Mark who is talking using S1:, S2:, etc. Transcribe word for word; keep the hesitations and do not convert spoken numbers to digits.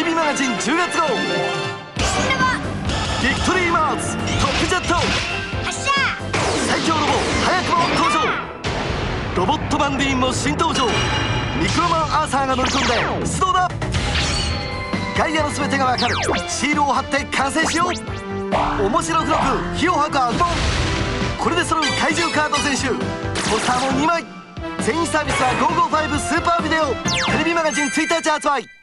S1: ビマガジンじゅうがつ号。
S2: 新ロボ
S1: ビクトリーマーズトップジェット
S2: 発射。
S1: 最強ロボ早くも登場。ロボットバンディーンも新登場。ミクロマンアーサーが乗り込んで出動だ。ガイアの全てがわかる。シールを貼って完成しよう。面白くろく火を吐くアグボン。これで揃う怪獣カード全集。ポスターもにまい。全員サービスはごーごーごスーパービデオ。テレビマガジンツイッター発売。